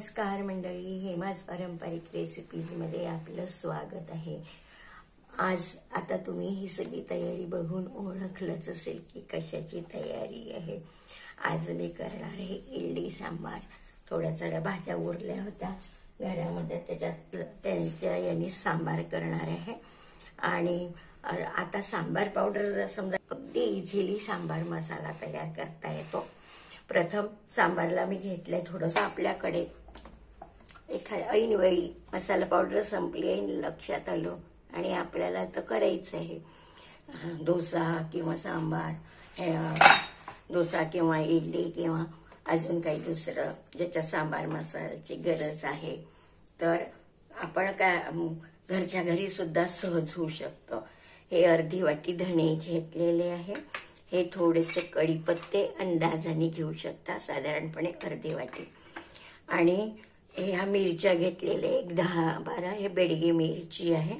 नमस्कार मंडळी, हेमाज पारंपरिक रेसिपीजमध्ये आपलं स्वागत आहे। आज आता तुम्ही ही सगळी तयारी बघून ओळखलंच असेल की कशाची तयारी आहे। आज मी करणार आहे इडली सांबार। थोड्या भाज्या उरल्या होत्या घरामध्ये, त्याच्यात त्यांच्या यांनी सांबार करणार आहे। आणि आता सांबार पावडर समजा अगदी इझिली सांबार मसाला तयार करता येतो। प्रथम सांबारला मी घेतलंय थोडंसं, आपल्याकडे ऐनवेळी मसाला पावडर संपली आहे लक्षात आलं आणि आपल्याला तर करायचं आहे डोसा किंवा सांबार, डोसा किंवा इडली किंवा अजून काही दुसरं ज्याच्या सांबार मसाल्याची गरज आहे, तर आपण काय घरच्या घरी सुद्धा सहज होऊ शकतो। हे अर्धी वाटी धणे घेतलेले आहे। हे थोडेसे कढीपत्ते अंदाजाने घेऊ शकता, साधारणपणे अर्धी वाटी। आणि ह्या मिरच्या घेतलेले 10-12 हे बेडगी मिरची आहे।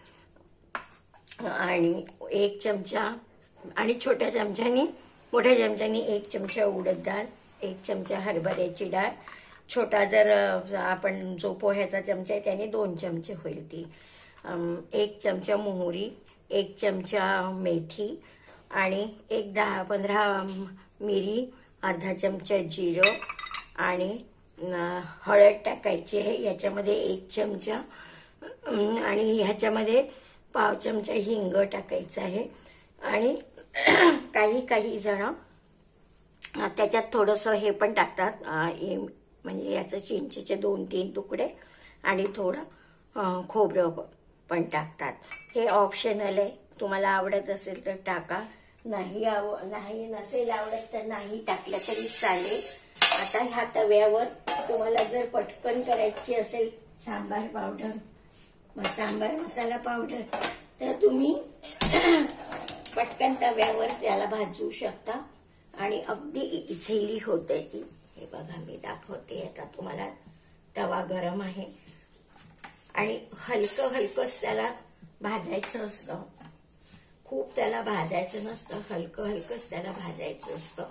आणि 1 चमचा आणि मोठ्या चमच्यानी 1 चमचा उडद डाळ, 1 चमचा हरभऱ्याची डाळ, छोटा जर आपण जो पोह्याचा चमचा आहे त्याने 2 चमचे होईल ती, 1 चमचा मोहरी, 1 चमचा मेथी आणि 10-15 मिरी, अर्धा चमचा जिरं आणि हळद टाकायची आहे याच्यामध्ये 1 चमचा, आणि ह्याच्यामध्ये पाव चमचा हिंग टाकायचं आहे। आणि काही जण त्याच्यात थोडंसं हे पण टाकतात, म्हणजे याचं चिंचेचे 2-3 तुकडे आणि थोडं खोबरं पण टाकतात। हे ऑप्शनल आहे, तुम्हाला आवडत असेल तर टाका, नाही नसेल आवडत तर नाही टाकलं तरी चालेल। आता ह्या तव्यावर तुम्हाला जर पटकन करायची असेल सांबार मसाला पावडर, तर तुम्ही पटकन तव्यावर त्याला भाजू शकता आणि अगदी इझिली होते ती। हे बघा मी दाखवते आता तुम्हाला, तवा गरम आहे आणि हलकंच त्याला भाजायचं असतं, खूप त्याला भाजायचं नसतं, हलकंच त्याला भाजायचं असतं।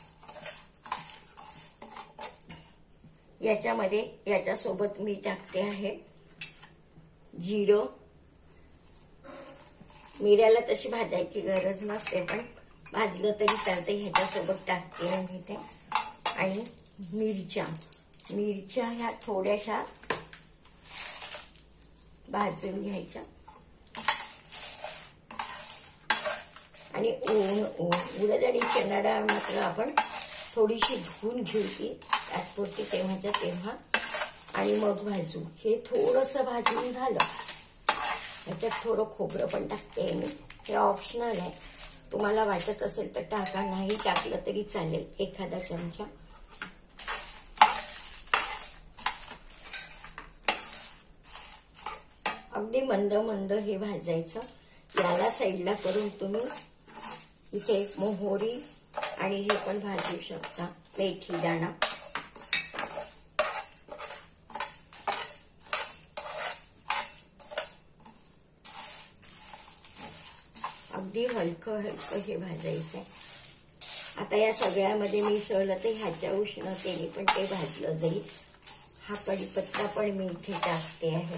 याच्यासोबत मी टाकते आहे जिरं, मिऱ्याला तशी भाजायची गरज नसते पण भाजलं तरी चालते, ह्याच्यासोबत टाकते मी ते। आणि मिरच्या ह्या थोड्याशा भाजून घ्यायच्या आणि उडद आणि चणा डाळ मात्र आपण थोडीशी धुवून घेऊ ती तात्पुरती तेव्हाच्या तेव्हा आणि मग भाजू। हे थोडंसं भाजून झालं, ह्याच्यात थोडं खोबरं पण टाकते मी, हे ऑप्शनल आहे, तुम्हाला वाटत असेल तर टाका, नाही टाकलं तरी चालेल, एखादा चमचा। अगदी मंद हे भाजायचं। याला साईडला करून तुम्ही इथे मोहरी आणि हे पण भाजू शकता, मेथी दाणा। अगदी हलकं हे भाजायचंय। आता या सगळ्यामध्ये मिसळलं तर ह्याच्या उष्णतेने पण ते भाजलं जाईल। हा कढीपत्ता पण मी इथे टाकते आहे।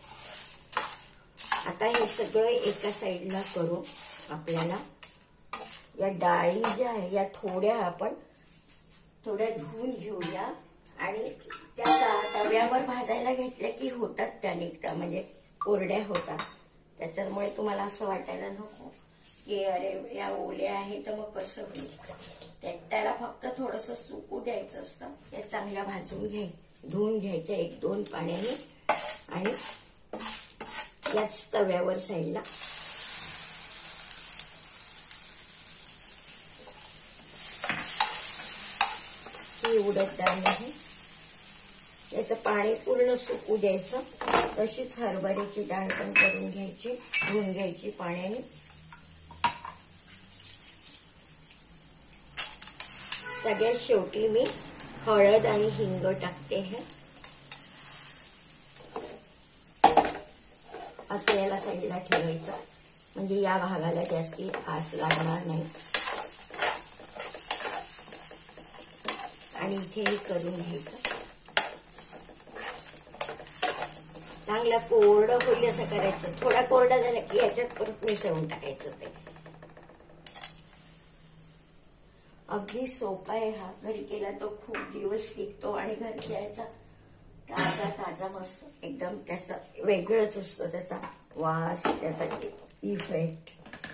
आता हे सगळं एका साईडला करून आपल्याला या डाळी ज्या आहे या थोड्या धुवून घेऊया आणि त्या तव्यावर भाजायला घेतल्या की होतात त्या निघता, म्हणजे कोरड्या होतात। त्याच्यामुळे तुम्हाला असं वाटायला नको की अरे या ओल्या आहे तर मग कसं होईल, त्याला फक्त थोडंसं सुकू द्यायचं असतं। या चांगल्या धुवून घ्यायच्या 1-2 पाण्याने आणि याच तव्यावर साईडला ही उडद डाळ आहे, याचं पाणी पूर्ण सुकू द्यायचं। तशीच हरभऱ्याची डाळ पण करून घ्यायची, धुवून घ्यायची पाण्याने। सगळ्यात शेवटी मी हळद आणि हिंग टाकते आहे। असं याला साईडला ठेवायचं, म्हणजे या भागाला जास्ती आस लागणार नाही। आणि इथे करून घ्यायचं। चांगला कोरडं होईल असं करायचं. थोडा कोरडा झाला की याच्यात परत मिसळून टाकायचं. ते अगदी सोपा आहे हा. घरी केला तो खूप दिवस टिकतो आणि घरच्या याचा ताजा ताजा मस्त एकदम त्याचा वेगळंच असतो. त्याचा वास, त्याचा इफेक्ट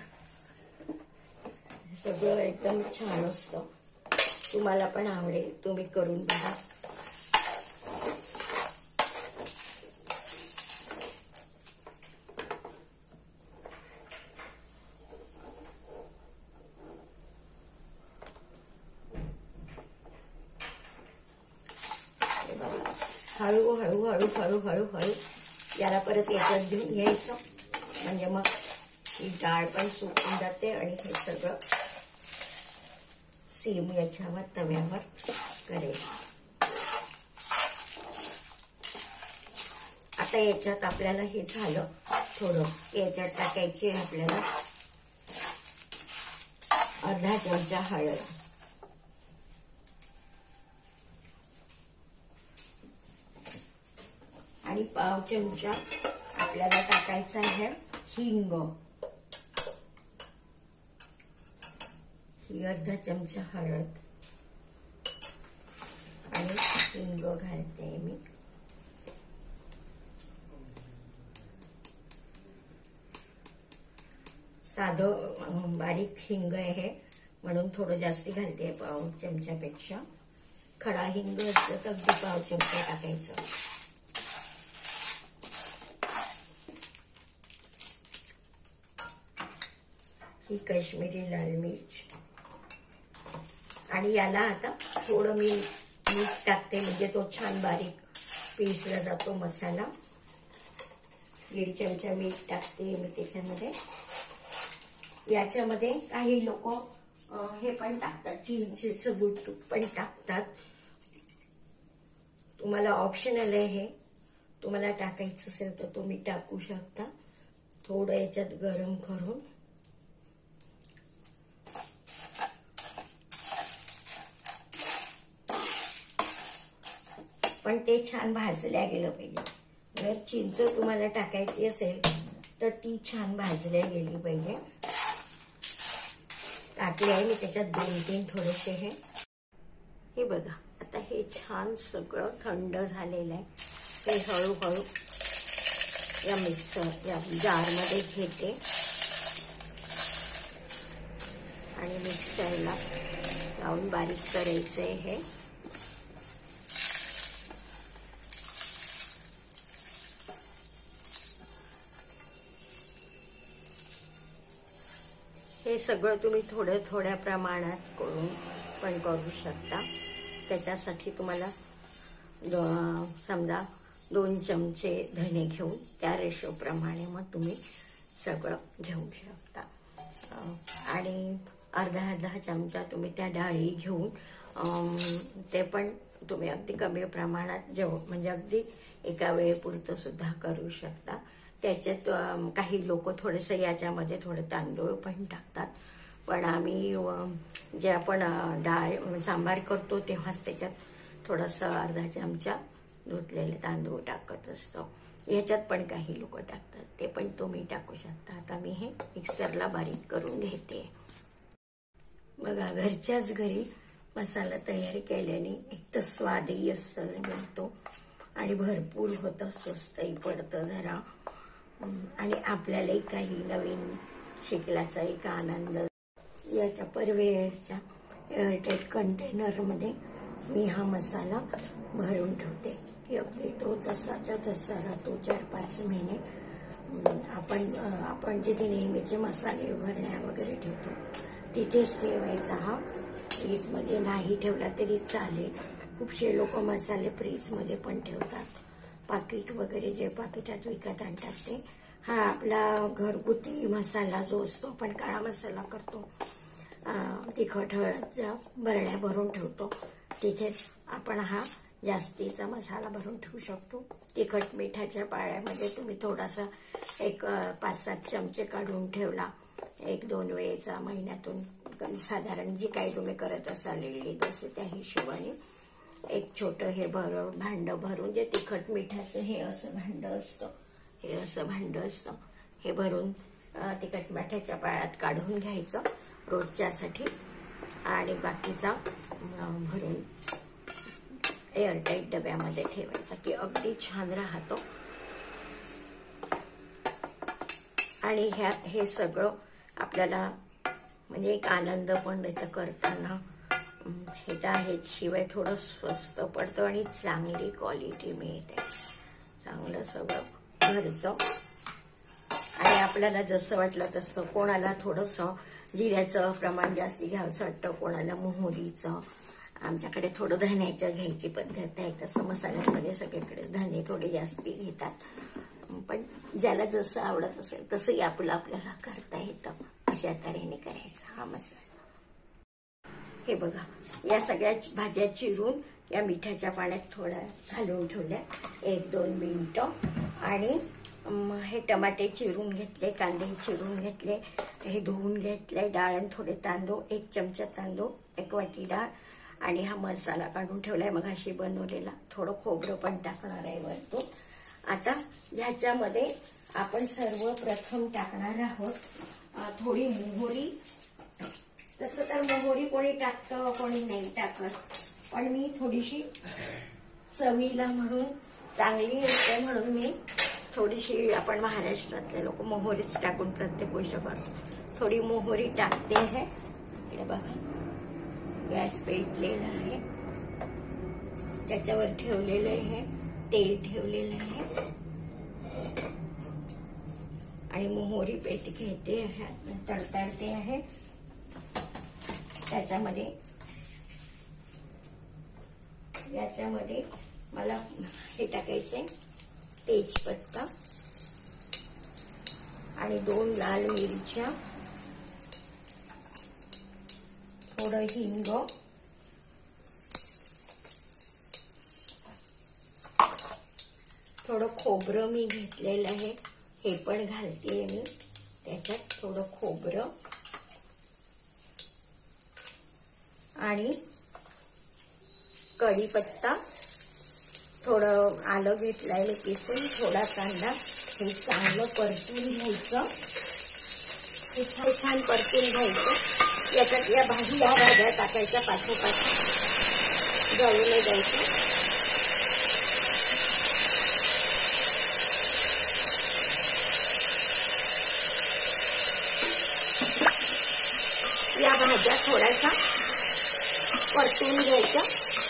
सगळं एकदम छान असतं. तुम्हाला पण आवडेल, तुम्ही करून बघा. हळू हळू हळू हळू हळू हळू याला परत याच्यात घेऊन घ्यायचं. म्हणजे मग ही डाळ पण सुकून जाते आणि हे सगळं सेम याच्यावर तव्यावर करायचं. आता याच्यात आपल्याला हे झालं थोडं, याच्यात टाकायची आपल्याला अर्धा चमचा हळद, आणि पाव चमचा आपल्याला टाकायचा आहे हिंग. ही अर्धा चमचा हळद आणि हिंग घालते मी. साधं बारीक हिंग आहे म्हणून थोडं जास्ती घालते पाव चमच्यापेक्षा. खडा हिंग असलं तर अगदी पाव चमचा टाकायचं. ही काश्मीरी लाल मिर्च, आणि याला आता थोडं मी मीठ टाकते म्हणजे तो छान बारीक पिसला जातो मसाला. 1.5 चमचा मीठ टाकते मी त्याच्यामध्ये. याच्यामध्ये काही लोक हे पण टाकतात, चिंचेचं गुळ पण टाकतात. तुम्हाला ऑप्शनल आहे हे, तुम्हाला टाकायचं असेल तर तुम्ही टाकू शकता. थोडं याच्यात गरम करून पण ते छान भाजल्या गेलं पाहिजे. जर चिंच तुम्हाला टाकायची असेल तर ती छान भाजल्या गेली पाहिजे. टाकले आहे मी त्याच्यात 2-3 थोडेसे हे बघा. आता हे छान सगळं थंड झालेलं आहे. हे हळूहळू या या जारमध्ये घेते आणि मिक्सरला लावून बारीक करायचंय हे. हे सगळं तुम्ही थोड्या प्रमाणात करून पण करू शकता. त्याच्यासाठी तुम्हाला समजा 2 चमचे धने घेऊन त्या रेशोप्रमाणे मग तुम्ही सगळं घेऊ शकता. आणि अर्धा चमचा तुम्ही त्या डाळी घेऊन ते पण तुम्ही अगदी कमी प्रमाणात म्हणजे अगदी एका वेळेपुरतं सुद्धा करू शकता. त्याच्यात काही लोक थोडंसं याच्यामध्ये थोडं तांदूळ पण टाकतात, पण आम्ही जे आपण डाळ सांबार करतो तेव्हाच त्याच्यात थोडंसं अर्धा चमचा धुतलेले तांदूळ टाकत असतो. ह्याच्यात पण काही लोक टाकतात, ते पण तुम्ही टाकू शकता. आता मी हे मिक्सरला बारीक करून घेते. बघा, घरच्याच घरी मसाला तयार केल्याने एक तर स्वादही असं मिळतो आणि भरपूर होतं, स्वस्तही पडतं जरा, आणि आपल्यालाही काही नवीन शिकल्याचा एक आनंद. याच्या परवेळच्या एअरटाईट कंटेनरमध्ये मी हा मसाला भरून ठेवते की अगदी तो जसाच्या तसा राहतो 4-5 महिने. आपण जिथे नेहमीचे मसाले भरण्या वगैरे ठेवतो तिथेच ठेवायचा. हा फ्रीजमध्ये नाही ठेवला तरी चालेल. खूपशे लोक मसाले फ्रीजमध्ये पण ठेवतात. पाकिट वगैरे जे पाकिटात विकत आणतात ते. हा आपला घरगुती मसाला जो असतो, आपण काळा मसाला करतो, तिखट हळदच्या बरण्या भरून ठेवतो, तिथेच आपण हा जास्तीचा मसाला भरून ठेवू शकतो. तिखट मिठाच्या पाळ्यामध्ये तुम्ही थोडासा एक 5-7 चमचे काढून ठेवला 1-2 वेळेचा महिन्यातून, साधारण जी काही तुम्ही करत असाल इडली डोसे त्या हिशोबाने, एक छोटं हे भांडं भरून, जे तिखट मिठाचं हे असं भांडं असतं, हे असं भांडं असतं, हे भरून तिखट मिठाच्या पाळ्यात काढून घ्यायचं रोजच्यासाठी, आणि बाकीचा भरून एअरटाईट डब्यामध्ये ठेवायचा की अगदी छान राहतो. आणि हे सगळं आपल्याला म्हणजे एक आनंद पण देतं करताना. हे तर आहेच, शिवाय थोडं स्वस्त पडतं आणि चांगली क्वालिटी मिळते, चांगलं सगळं घरचं. आणि आपल्याला जसं वाटलं तसं, कोणाला थोडंसं जिऱ्याचं प्रमाण जास्ती घ्यावंसं वाटतं, कोणाला मोहरीचं. आमच्याकडे थोडं धण्याचं घ्यायची पद्धत आहे, तसं मसाल्यांमध्ये सगळीकडे धने थोडे जास्ती घेतात, पण ज्याला जसं आवडत असेल तसंही आपल्याला करता येतं. अशा तऱ्हेने करायचा हा मसाला. हे बघा, या सगळ्या भाज्या चिरून या मिठाच्या पाण्यात थोड्या घालून ठेवल्या 1-2 मिनिटं. आणि हे टमाटे चिरून घेतले, कांदे चिरून घेतले, हे धुवून घेतले, डाळ आणि थोडे तांदूळ, 1 चमचा तांदूळ, 1 वाटी डाळ, आणि हा मसाला काढून ठेवलाय मगाशी बनवलेला. थोडं खोबरं पण टाकणार आहे वरतून. आता ह्याच्यामध्ये आपण सर्वप्रथम टाकणार आहोत थोडी मोहरी. तसं तर मोहरी कोणी टाकतं कोणी नाही टाकत, पण मी थोडीशी चवीला म्हणून, चांगली होते म्हणून मी थोडीशी, आपण महाराष्ट्रातले लोक मोहरीच टाकून प्रत्येक गोष्ट करतो, थोडी मोहरी टाकते आहे. इकडे बघा, गॅस पेटलेला आहे, त्याच्यावर ठेवलेलं आहे तेल, ठेवलेलं आहे, आणि मोहरी पेट घेते आहे, तडतडते आहे. याच्यामध्ये मला हे टाकायचे तेजपत्ता आणि 2 लाल मिरच्या, थोडं हिंग, थोडं खोबरं मी घेतलेलं आहे, हे पण घालते मी त्याच्यात, थोडं खोबरं, आणि कढीपत्ता, थोडं आलं घेतलंय मी किसून, थोडा कांदा. हे चांगलं परतून घ्यायचं, हे छान परतून घ्यायचं. याच्यात या भाज्या टाकायच्या, पाठोपाठ जळून द्यायचं. या भाज्या थोड्याशा परतून घ्यायच्या.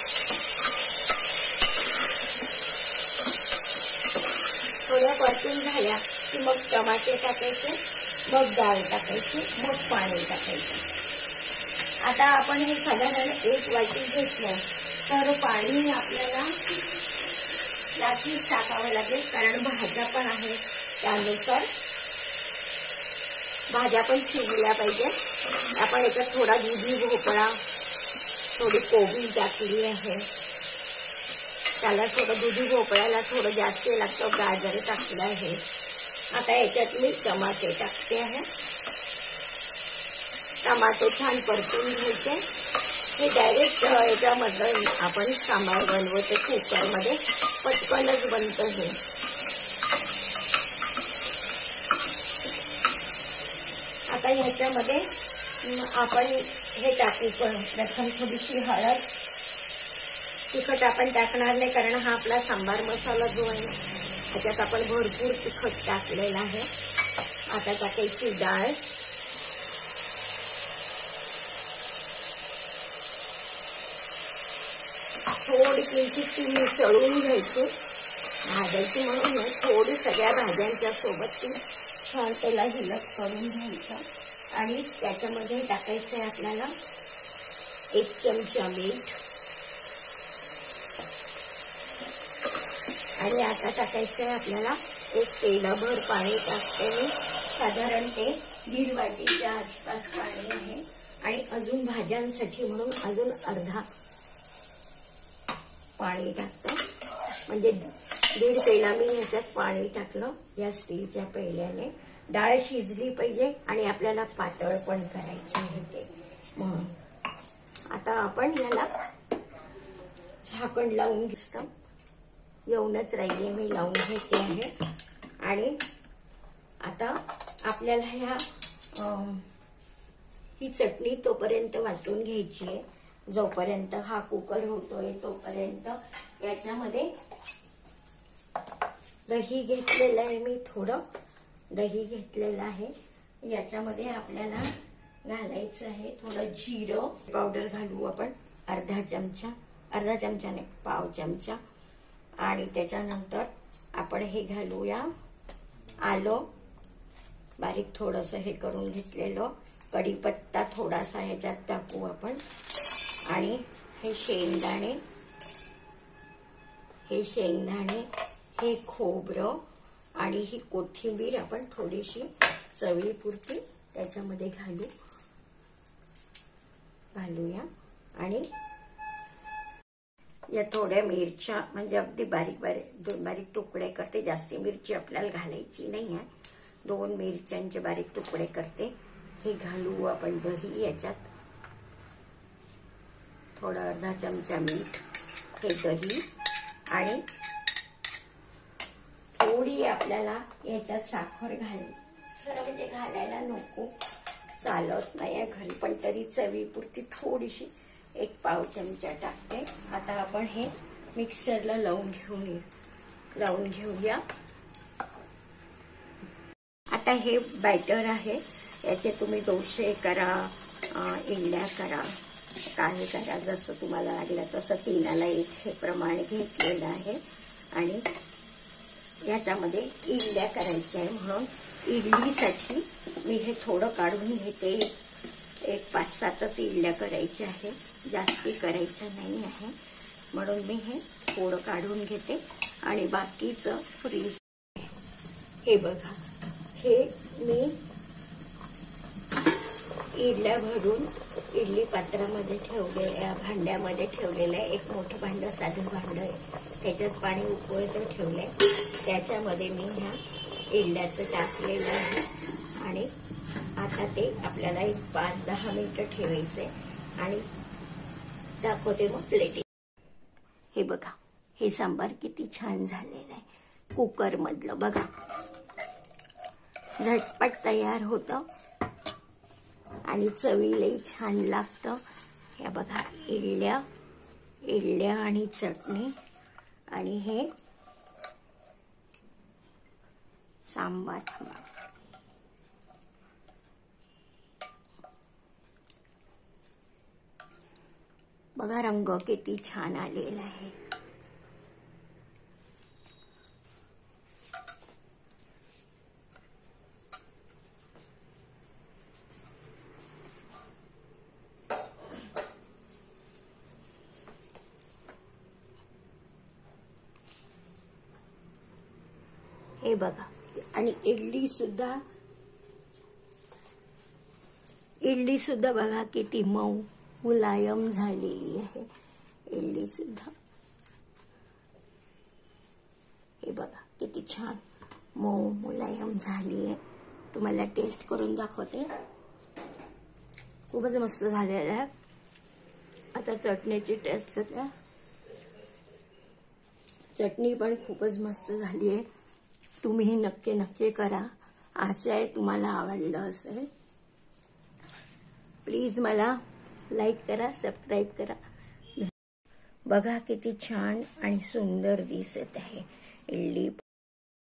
थोड्या परतून झाल्या की मग टमाटे टाकायचे, मग डाळ टाकायची, मग पाणी टाकायचं. आता आपण हे साधारण 1 वाटी घेतलं तर पाणी आपल्याला जास्तीच टाकावं लागेल, कारण भाज्या पण आहेत त्यानुसार. भाज्या पण शिजल्या पाहिजे. आपण याच्यात थोडा दुधी भोपळा, थोडी कोबी टाकली आहे, त्याला थोडं दुधी भोपळ्याला थोडं जास्त लागतं, गाजर टाकलं आहे. आता याच्यात मी टमाटे टाकते आहे. टमाटे छान परतून घ्यायचे. हे डायरेक्ट याच्यामध्ये आपण सांबार बनवतो कुकरमध्ये, पटकनच बनतं हे. आता ह्याच्यामध्ये आपण हे टाकू, प्रथम थोडीशी हळद. तिखट आपण टाकणार नाही, कारण हा आपला सांबार मसाला जो आहे त्याच्यात आपण भरपूर तिखट टाकलेला आहे. आता टाकायची डाळ, थोडी किंचित ती मिसळून घ्यायची, भाजायची म्हणून नाही, थोडी सगळ्या भाज्यांच्या सोबत ती छान त्याला हिलक करून घ्यायचं. आणि त्याच्यामध्ये टाकायचं आहे आपल्याला 1 चमचा मीठ, आणि आता टाकायचं आहे आपल्याला 1 पेलाभर पाणी टाकते मी, साधारण ते 1.5 वाटीच्या आसपास पाणी आहे. आणि अजून भाज्यांसाठी म्हणून अजून अर्धा पाणी टाकते, म्हणजे 1.5 पेला मी ह्याच्यात पाणी टाकलं या स्टीलच्या पेल्याने. डाळ शिजली पाहिजे आणि आपल्याला पातळ पण करायचं आहे ते म्हणून. आता आपण याला झाकण लावून घेतो. येऊनच राहिली, मी लावून घेते आहे. आणि आता आपल्याला ही चटणी तोपर्यंत वाटून घ्यायची आहे. जोपर्यंत हा कुकर होतोय तोपर्यंत याच्यामध्ये दही घेतलेलं आहे. मी थोडं दही घेतलेलं आहे. याच्यामध्ये आपल्याला घालायचं आहे थोडं जिरं पावडर घालू आपण, अर्धा चमचा नाही, पाव चमचा. आणि त्याच्यानंतर आपण हे घालूया आलं बारीक थोडंसं हे करून घेतलेलं, कढीपत्ता थोडासा ह्याच्यात टाकू आपण. आणि हे शेंगदाणे, हे खोबरं आणि ही कोथिंबीर आपण थोडीशी चवीपुरती त्याच्यामध्ये घालूया. आणि या थोड्या मिरच्या, म्हणजे अगदी बारीक तुकडे करते. जास्ती मिरची आपल्याला घालायची नाही आहे. 2 मिरच्यांचे बारीक तुकडे करते. हे घालू आपण दही याच्यात. थोडा अर्धा चमचा मीठ, हे दही. आणि थोडी आपल्याला याच्यात साखर खरं म्हणजे घालायला नको, चालत नाही घरी, पण तरी चवीपुरती थोडीशी 1 पाव चमचा टाकते. आता आपण हे मिक्सरला लावून घेऊया. आता हे बॅटर आहे, याचे तुम्ही डोसे करा, इडल्या करा, काही करा, जसं तुम्हाला लागलं तसं. 3ला 1 हे प्रमाण घेतलेलं आहे. आणि याच्यामध्ये इडल्या करायच्या आहे, म्हणून इडलीसाठी मी हे थोडं काढून घेते. 5-7च इडल्या करायच्या आहे, जास्ती करायच्या नाही आहे, म्हणून मी हे थोडं काढून घेते. आणि बाकीचं फ्रीज. हे बघा, हे मी इडल्या भरून इडली पात्रामध्ये भांड्यामध्ये ठेवलेलं आहे. एक मोठं भांडं, साधं भांडं आहे, त्याच्यात पाणी उकळतं ठेवलंय. त्याच्यामध्ये मी ह्या इडल्याचं टाकलेलं आहे. आणि आता ते आपल्याला 5-10 मिनिटं ठेवायचे. आणि दाखवते मग प्लेटिंग. हे बघा, हे सांबार किती छान झालेलं आहे कुकर मधलं. बघा, झटपट तयार होतं आणि चवीलाही छान लागतं. हे बघा, इडल्या आणि चटणी आणि हे सांबार. बघा, रंग किती छान आलेला आहे. हे बघा, आणि इडली सुद्धा बघा किती मऊ मुलायम झालेली आहे इडली सुद्धा. हे बघा किती छान मऊ मुलायम झाली आहे. तुम्हाला टेस्ट करून दाखवते. खूपच मस्त झालेलं आहे. आता चटणीची टेस्ट करते. चटणी पण खूपच मस्त झाली आहे. तुम्ही नक्की करा. आशा आहे तुम्हाला आवडलं असेल. प्लीज मला लाईक करा, सबस्क्राईब करा. बघा किती छान आणि सुंदर दिसत आहे इडली.